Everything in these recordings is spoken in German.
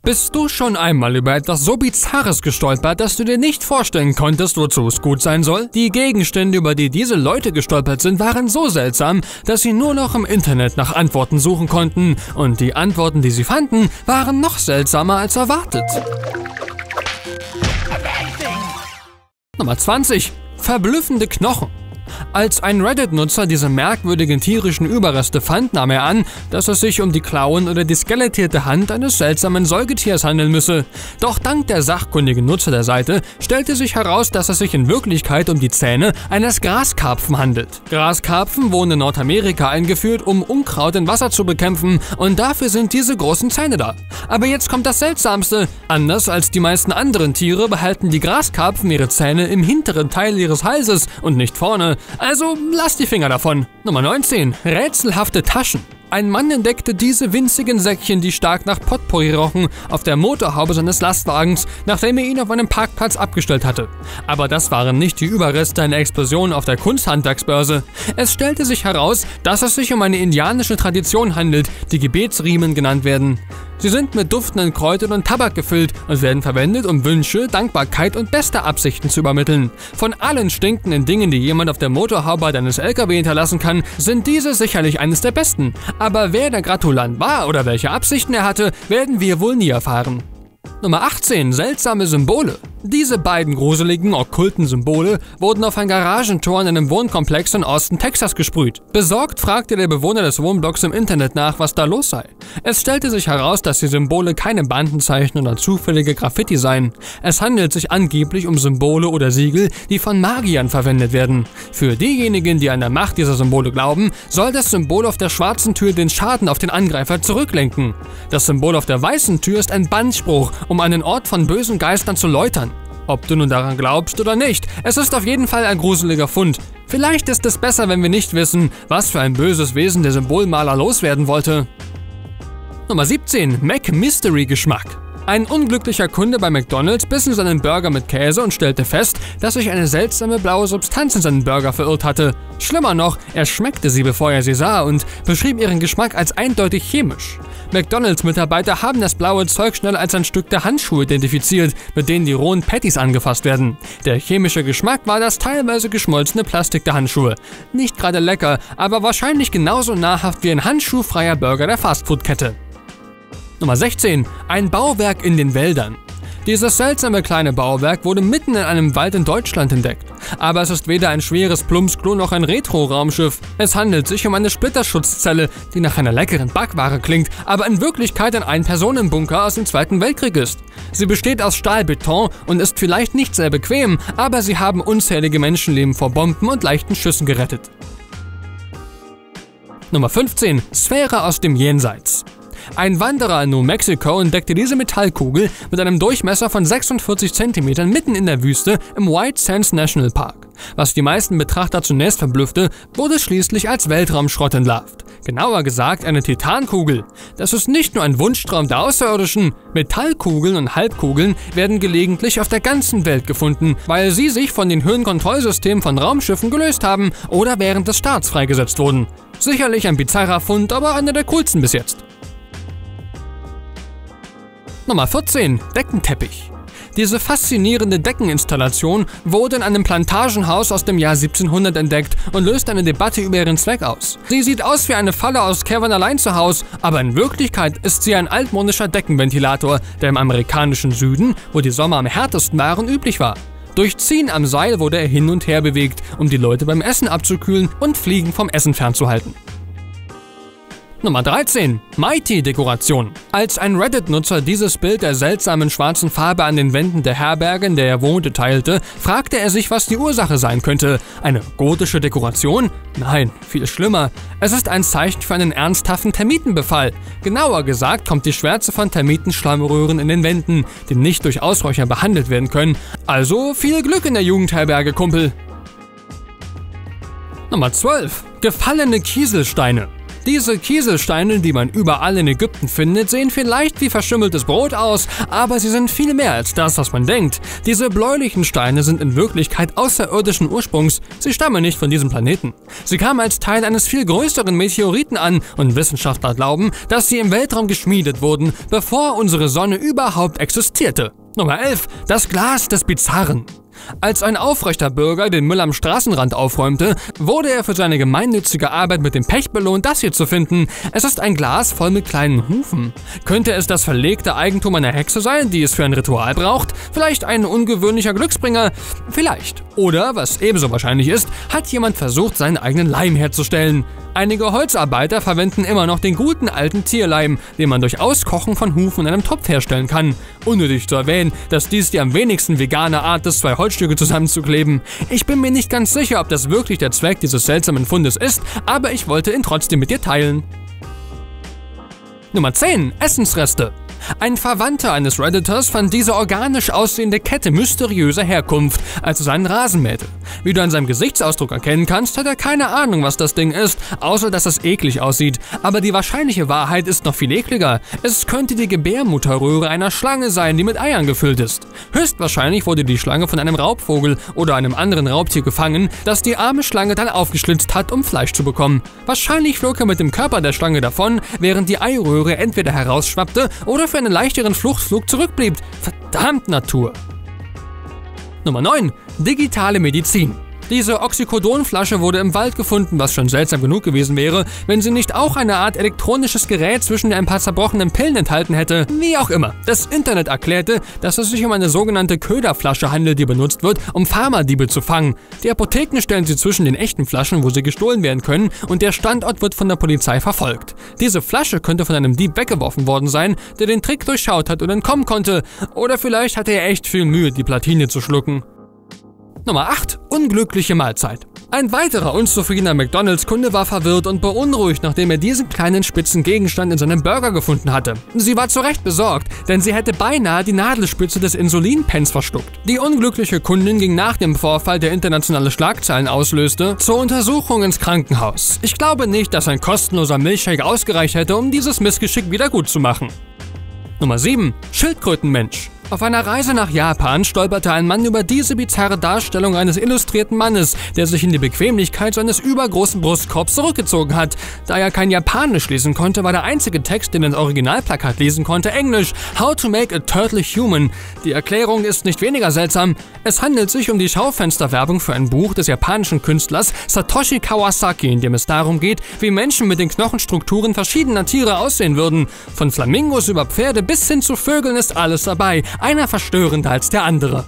Bist du schon einmal über etwas so Bizarres gestolpert, dass du dir nicht vorstellen konntest, wozu es gut sein soll? Die Gegenstände, über die diese Leute gestolpert sind, waren so seltsam, dass sie nur noch im Internet nach Antworten suchen konnten. Und die Antworten, die sie fanden, waren noch seltsamer als erwartet. Nummer 20. Verblüffende Knochen. Als ein Reddit-Nutzer diese merkwürdigen tierischen Überreste fand, nahm er an, dass es sich um die Klauen oder die skelettierte Hand eines seltsamen Säugetiers handeln müsse. Doch dank der sachkundigen Nutzer der Seite stellte sich heraus, dass es sich in Wirklichkeit um die Zähne eines Graskarpfen handelt. Graskarpfen wurden in Nordamerika eingeführt, um Unkraut in Wasser zu bekämpfen, und dafür sind diese großen Zähne da. Aber jetzt kommt das Seltsamste. Anders als die meisten anderen Tiere behalten die Graskarpfen ihre Zähne im hinteren Teil ihres Halses und nicht vorne. Also lass die Finger davon. Nummer 19. Rätselhafte Taschen. Ein Mann entdeckte diese winzigen Säckchen, die stark nach Potpourri rochen, auf der Motorhaube seines Lastwagens, nachdem er ihn auf einem Parkplatz abgestellt hatte. Aber das waren nicht die Überreste einer Explosion auf der Kunsthandwerksbörse. Es stellte sich heraus, dass es sich um eine indianische Tradition handelt, die Gebetsriemen genannt werden. Sie sind mit duftenden Kräutern und Tabak gefüllt und werden verwendet, um Wünsche, Dankbarkeit und beste Absichten zu übermitteln. Von allen stinkenden Dingen, die jemand auf der Motorhaube eines LKW hinterlassen kann, sind diese sicherlich eines der besten. Aber wer der Gratulant war oder welche Absichten er hatte, werden wir wohl nie erfahren. Nummer 18. Seltsame Symbole. Diese beiden gruseligen, okkulten Symbole wurden auf ein Garagentor in einem Wohnkomplex in Austin, Texas gesprüht. Besorgt fragte der Bewohner des Wohnblocks im Internet nach, was da los sei. Es stellte sich heraus, dass die Symbole keine Bandenzeichen oder zufällige Graffiti seien. Es handelt sich angeblich um Symbole oder Siegel, die von Magiern verwendet werden. Für diejenigen, die an der Macht dieser Symbole glauben, soll das Symbol auf der schwarzen Tür den Schaden auf den Angreifer zurücklenken. Das Symbol auf der weißen Tür ist ein Bannspruch, um einen Ort von bösen Geistern zu läutern. Ob du nun daran glaubst oder nicht, es ist auf jeden Fall ein gruseliger Fund. Vielleicht ist es besser, wenn wir nicht wissen, was für ein böses Wesen der Symbolmaler loswerden wollte. Nummer 17. Mac-Mystery-Geschmack. Ein unglücklicher Kunde bei McDonald's biss in seinen Burger mit Käse und stellte fest, dass sich eine seltsame blaue Substanz in seinen Burger verirrt hatte. Schlimmer noch, er schmeckte sie, bevor er sie sah, und beschrieb ihren Geschmack als eindeutig chemisch. McDonald's-Mitarbeiter haben das blaue Zeug schnell als ein Stück der Handschuhe identifiziert, mit denen die rohen Patties angefasst werden. Der chemische Geschmack war das teilweise geschmolzene Plastik der Handschuhe. Nicht gerade lecker, aber wahrscheinlich genauso nahrhaft wie ein handschuhfreier Burger der Fastfood-Kette. Nummer 16. Ein Bauwerk in den Wäldern. Dieses seltsame kleine Bauwerk wurde mitten in einem Wald in Deutschland entdeckt. Aber es ist weder ein schweres Plumpsklo noch ein Retro-Raumschiff. Es handelt sich um eine Splitterschutzzelle, die nach einer leckeren Backware klingt, aber in Wirklichkeit ein Ein-Personen-Bunker aus dem Zweiten Weltkrieg ist. Sie besteht aus Stahlbeton und ist vielleicht nicht sehr bequem, aber sie haben unzählige Menschenleben vor Bomben und leichten Schüssen gerettet. Nummer 15. Sphäre aus dem Jenseits. Ein Wanderer in New Mexico entdeckte diese Metallkugel mit einem Durchmesser von 46 cm mitten in der Wüste im White Sands National Park. Was die meisten Betrachter zunächst verblüffte, wurde schließlich als Weltraumschrott entlarvt. Genauer gesagt eine Titankugel. Das ist nicht nur ein Wunschtraum der Außerirdischen. Metallkugeln und Halbkugeln werden gelegentlich auf der ganzen Welt gefunden, weil sie sich von den Höhenkontrollsystemen von Raumschiffen gelöst haben oder während des Starts freigesetzt wurden. Sicherlich ein bizarrer Fund, aber einer der coolsten bis jetzt. Nummer 14. Deckenteppich. Diese faszinierende Deckeninstallation wurde in einem Plantagenhaus aus dem Jahr 1700 entdeckt und löst eine Debatte über ihren Zweck aus. Sie sieht aus wie eine Falle aus Kevin allein zu Hause, aber in Wirklichkeit ist sie ein altmodischer Deckenventilator, der im amerikanischen Süden, wo die Sommer am härtesten waren, üblich war. Durch Ziehen am Seil wurde er hin und her bewegt, um die Leute beim Essen abzukühlen und Fliegen vom Essen fernzuhalten. Nummer 13. Mighty-Dekoration. Als ein Reddit-Nutzer dieses Bild der seltsamen schwarzen Farbe an den Wänden der Herberge, in der er wohnte, teilte, fragte er sich, was die Ursache sein könnte. Eine gotische Dekoration? Nein, viel schlimmer. Es ist ein Zeichen für einen ernsthaften Termitenbefall. Genauer gesagt kommt die Schwärze von Termitenschlammröhren in den Wänden, die nicht durch Ausräucher behandelt werden können. Also viel Glück in der Jugendherberge, Kumpel. Nummer 12. Gefallene Kieselsteine. Diese Kieselsteine, die man überall in Ägypten findet, sehen vielleicht wie verschimmeltes Brot aus, aber sie sind viel mehr als das, was man denkt. Diese bläulichen Steine sind in Wirklichkeit außerirdischen Ursprungs. Sie stammen nicht von diesem Planeten. Sie kamen als Teil eines viel größeren Meteoriten an und Wissenschaftler glauben, dass sie im Weltraum geschmiedet wurden, bevor unsere Sonne überhaupt existierte. Nummer 11. Das Glas des Bizarren. Als ein aufrechter Bürger den Müll am Straßenrand aufräumte, wurde er für seine gemeinnützige Arbeit mit dem Pech belohnt, das hier zu finden. Es ist ein Glas voll mit kleinen Hufen. Könnte es das verlegte Eigentum einer Hexe sein, die es für ein Ritual braucht? Vielleicht ein ungewöhnlicher Glücksbringer? Vielleicht. Oder, was ebenso wahrscheinlich ist, hat jemand versucht, seinen eigenen Leim herzustellen. Einige Holzarbeiter verwenden immer noch den guten alten Tierleim, den man durch Auskochen von Hufen in einem Topf herstellen kann. Unnötig zu erwähnen, dass dies die am wenigsten vegane Art ist, zwei Holzstücke zusammenzukleben. Ich bin mir nicht ganz sicher, ob das wirklich der Zweck dieses seltsamen Fundes ist, aber ich wollte ihn trotzdem mit dir teilen. Nummer 10. Essensreste. Ein Verwandter eines Redditors fand diese organisch aussehende Kette mysteriöser Herkunft, als er seinen Rasen mähte. Wie du an seinem Gesichtsausdruck erkennen kannst, hat er keine Ahnung, was das Ding ist, außer dass es eklig aussieht. Aber die wahrscheinliche Wahrheit ist noch viel ekliger. Es könnte die Gebärmutterröhre einer Schlange sein, die mit Eiern gefüllt ist. Höchstwahrscheinlich wurde die Schlange von einem Raubvogel oder einem anderen Raubtier gefangen, das die arme Schlange dann aufgeschlitzt hat, um Fleisch zu bekommen. Wahrscheinlich flog er mit dem Körper der Schlange davon, während die Eiröhre entweder herausschwappte oder für einen leichteren Fluchtflug zurückblieb. Verdammt Natur! Nummer 9. Digitale Medizin. Diese Oxycodon-Flasche wurde im Wald gefunden, was schon seltsam genug gewesen wäre, wenn sie nicht auch eine Art elektronisches Gerät zwischen ein paar zerbrochenen Pillen enthalten hätte. Wie auch immer. Das Internet erklärte, dass es sich um eine sogenannte Köderflasche handelt, die benutzt wird, um Pharmadiebe zu fangen. Die Apotheken stellen sie zwischen den echten Flaschen, wo sie gestohlen werden können, und der Standort wird von der Polizei verfolgt. Diese Flasche könnte von einem Dieb weggeworfen worden sein, der den Trick durchschaut hat und entkommen konnte. Oder vielleicht hatte er echt viel Mühe, die Platine zu schlucken. Nummer 8. Unglückliche Mahlzeit. Ein weiterer unzufriedener McDonalds-Kunde war verwirrt und beunruhigt, nachdem er diesen kleinen spitzen Gegenstand in seinem Burger gefunden hatte. Sie war zu Recht besorgt, denn sie hätte beinahe die Nadelspitze des Insulinpens verschluckt. Die unglückliche Kundin ging nach dem Vorfall, der internationale Schlagzeilen auslöste, zur Untersuchung ins Krankenhaus. Ich glaube nicht, dass ein kostenloser Milchshake ausgereicht hätte, um dieses Missgeschick wieder gut zu machen. Nummer 7. Schildkrötenmensch. Auf einer Reise nach Japan stolperte ein Mann über diese bizarre Darstellung eines illustrierten Mannes, der sich in die Bequemlichkeit seines übergroßen Brustkorbs zurückgezogen hat. Da er kein Japanisch lesen konnte, war der einzige Text, den er ins Originalplakat lesen konnte, Englisch. How to make a turtle human. Die Erklärung ist nicht weniger seltsam. Es handelt sich um die Schaufensterwerbung für ein Buch des japanischen Künstlers Satoshi Kawasaki, in dem es darum geht, wie Menschen mit den Knochenstrukturen verschiedener Tiere aussehen würden. Von Flamingos über Pferde bis hin zu Vögeln ist alles dabei. Einer verstörender als der andere.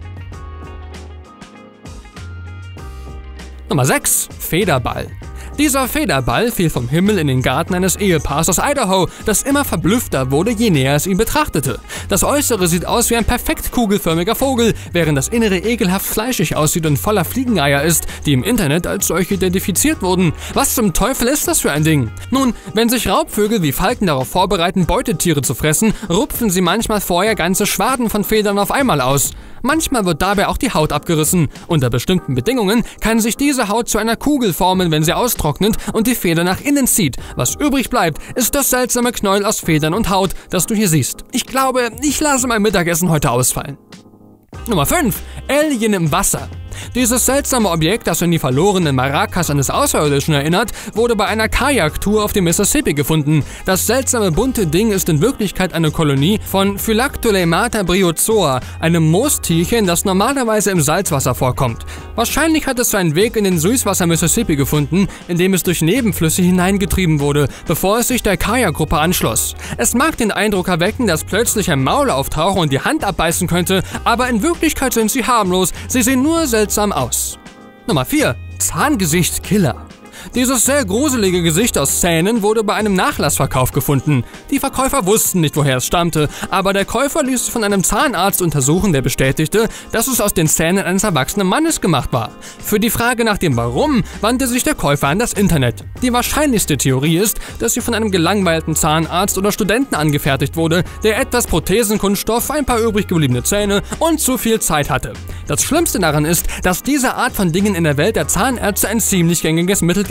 Nummer 6. Federball. Dieser Federball fiel vom Himmel in den Garten eines Ehepaars aus Idaho, das immer verblüffter wurde, je näher es ihn betrachtete. Das Äußere sieht aus wie ein perfekt kugelförmiger Vogel, während das Innere ekelhaft fleischig aussieht und voller Fliegeneier ist, die im Internet als solche identifiziert wurden. Was zum Teufel ist das für ein Ding? Nun, wenn sich Raubvögel wie Falken darauf vorbereiten, Beutetiere zu fressen, rupfen sie manchmal vorher ganze Schwaden von Federn auf einmal aus. Manchmal wird dabei auch die Haut abgerissen. Unter bestimmten Bedingungen kann sich diese Haut zu einer Kugel formen, wenn sie austrocknet und die Feder nach innen zieht. Was übrig bleibt, ist das seltsame Knäuel aus Federn und Haut, das du hier siehst. Ich glaube, ich lasse mein Mittagessen heute ausfallen. Nummer 5. Alien im Wasser. Dieses seltsame Objekt, das an die verlorenen Maracas eines Außerirdischen erinnert, wurde bei einer Kajaktour auf dem Mississippi gefunden. Das seltsame bunte Ding ist in Wirklichkeit eine Kolonie von Phylactolemaata bryozoa, einem Moostierchen, das normalerweise im Salzwasser vorkommt. Wahrscheinlich hat es seinen Weg in den Süßwasser Mississippi gefunden, in dem es durch Nebenflüsse hineingetrieben wurde, bevor es sich der Kajakgruppe anschloss. Es mag den Eindruck erwecken, dass plötzlich ein Maul auftauchen und die Hand abbeißen könnte, aber in Wirklichkeit sind sie harmlos, sie sehen nur seltsam aus. Nummer 4. Zahngesicht-Killer. Dieses sehr gruselige Gesicht aus Zähnen wurde bei einem Nachlassverkauf gefunden. Die Verkäufer wussten nicht, woher es stammte, aber der Käufer ließ es von einem Zahnarzt untersuchen, der bestätigte, dass es aus den Zähnen eines erwachsenen Mannes gemacht war. Für die Frage nach dem Warum wandte sich der Käufer an das Internet. Die wahrscheinlichste Theorie ist, dass sie von einem gelangweilten Zahnarzt oder Studenten angefertigt wurde, der etwas Prothesenkunststoff, ein paar übrig gebliebene Zähne und zu viel Zeit hatte. Das Schlimmste daran ist, dass diese Art von Dingen in der Welt der Zahnärzte ein ziemlich gängiges Mittel gegen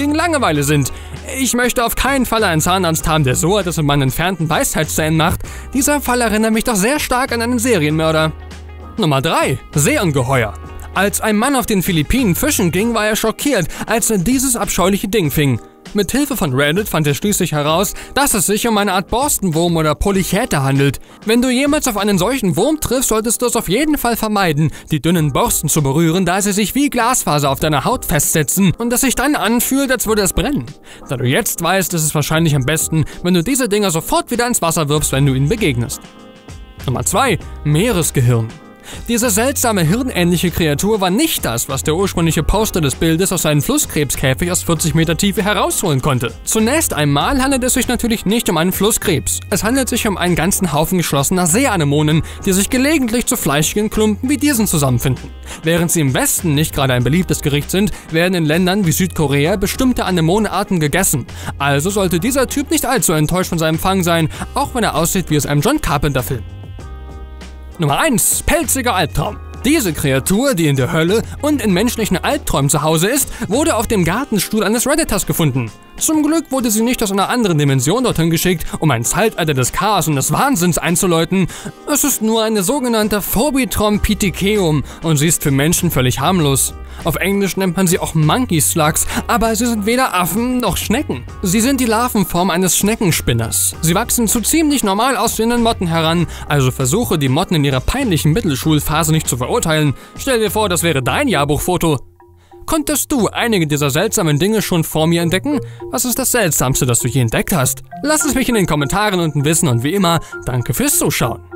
gegen Langeweile sind. Ich möchte auf keinen Fall einen Zahnarzt haben, der so etwas mit meinen entfernten Weisheitszähnen macht. Dieser Fall erinnert mich doch sehr stark an einen Serienmörder. Nummer 3. Seeungeheuer. Als ein Mann auf den Philippinen fischen ging, war er schockiert, als er dieses abscheuliche Ding fing. Mit Hilfe von Reddit fand er schließlich heraus, dass es sich um eine Art Borstenwurm oder Polychaete handelt. Wenn du jemals auf einen solchen Wurm triffst, solltest du es auf jeden Fall vermeiden, die dünnen Borsten zu berühren, da sie sich wie Glasfaser auf deiner Haut festsetzen und es sich dann anfühlt, als würde es brennen. Da du jetzt weißt, ist es wahrscheinlich am besten, wenn du diese Dinger sofort wieder ins Wasser wirfst, wenn du ihnen begegnest. Nummer 2. Meeresgehirn. Diese seltsame hirnähnliche Kreatur war nicht das, was der ursprüngliche Poster des Bildes aus seinem Flusskrebskäfig aus 40 Meter Tiefe herausholen konnte. Zunächst einmal handelt es sich natürlich nicht um einen Flusskrebs. Es handelt sich um einen ganzen Haufen geschlossener Seeanemonen, die sich gelegentlich zu fleischigen Klumpen wie diesen zusammenfinden. Während sie im Westen nicht gerade ein beliebtes Gericht sind, werden in Ländern wie Südkorea bestimmte Anemonenarten gegessen. Also sollte dieser Typ nicht allzu enttäuscht von seinem Fang sein, auch wenn er aussieht wie aus einem John Carpenter-Film. Nummer 1. Pelziger Albtraum. Diese Kreatur, die in der Hölle und in menschlichen Albträumen zu Hause ist, wurde auf dem Gartenstuhl eines Redditors gefunden. Zum Glück wurde sie nicht aus einer anderen Dimension dorthin geschickt, um ein Zeitalter des Chaos und des Wahnsinns einzuläuten. Es ist nur eine sogenannte Phobitrom piticeum und sie ist für Menschen völlig harmlos. Auf Englisch nennt man sie auch Monkey Slugs, aber sie sind weder Affen noch Schnecken. Sie sind die Larvenform eines Schneckenspinners. Sie wachsen zu ziemlich normal aussehenden Motten heran, also versuche die Motten in ihrer peinlichen Mittelschulphase nicht zu verurteilen. Stell dir vor, das wäre dein Jahrbuchfoto. Konntest du einige dieser seltsamen Dinge schon vor mir entdecken? Was ist das Seltsamste, das du je entdeckt hast? Lass es mich in den Kommentaren unten wissen und wie immer, danke fürs Zuschauen.